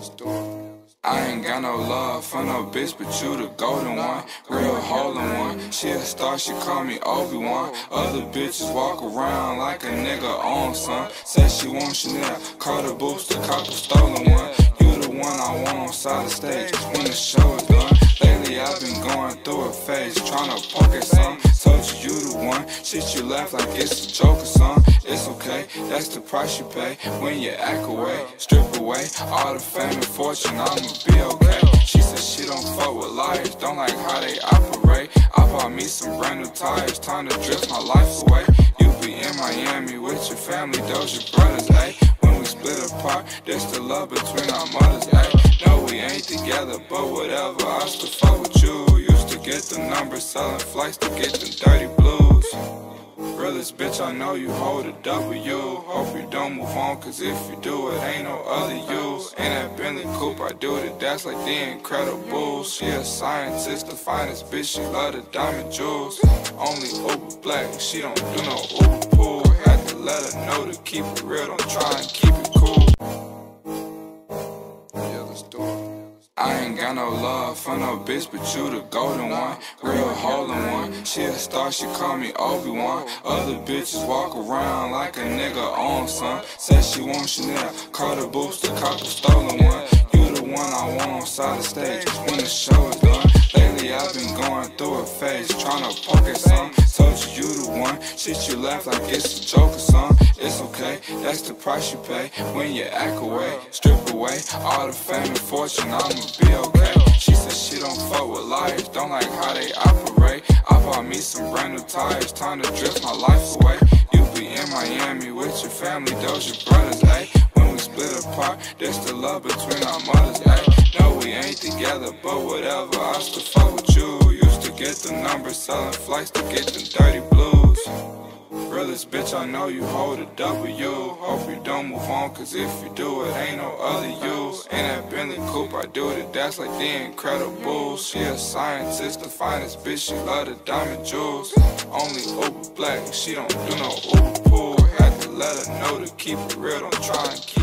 I ain't got no love for no bitch, but you the golden one, real holding one. She a star, she call me Obi-Wan. Other bitches walk around like a nigga on some. Said she want Chanel, call the booster, cop a stolen one. You the one I want on side the stage when the show is done. Lately I've been going through a phase, tryna poke at some. Told you the one, shit you laugh like it's a joke or something. It's okay, that's the price you pay when you act away. Strip away all the fame and fortune, I'ma be okay. She said she don't fuck with liars, don't like how they operate. I bought me some brand new tires, time to drift my life away. You be in Miami with your family, those your brothers, ayy. When we split apart, there's the love between our mothers, ayy. No, we ain't together, but whatever, I still fuck with you. Used to get the numbers, selling flights to get them dirty blues. Realest bitch, I know you hold a W. Hope you don't move on, cause if you do, it ain't no other you. In that Bentley coupe, I do the dash like the Incredibles. She a scientist, the finest bitch, she love the diamond jewels. Only Uber black, she don't do no Uber pool. Had to let her know to keep it real, don't try and keep it cool. I ain't got no love for no bitch, but you the golden one, real holding one. She a star, she call me Obi-Wan. Other bitches walk around like a nigga on some. Said she want Chanel, call the booster, cop a stolen one. You the one I want on side the stage when the show is done. Lately I've been going through a phase, tryna poke at some. Told you the one, shit you laugh like it's a joke or something. It's okay, that's the price you pay when you act away. Strip away all the fame and fortune, I'ma be okay. She said she don't fuck with liars, don't like how they operate. I bought me some brand new tires, time to drift my life away. You be in Miami with your family, those your brothers, ayy. When we split apart, there's the love between our mothers, ayy. No, we ain't together, but whatever, I still fuck with you. Used to get the numbers, selling flights to get them dirty blues. Realest bitch, I know you hold a W. Hope you don't move on, cause if you do, it ain't no other you. In that Bentley coupe, I do the dash like the Incredibles. She a scientist, the finest bitch, she love the diamond jewels. Only Uber black, she don't do no Uber pool. Had to let her know to keep it real, don't try and keep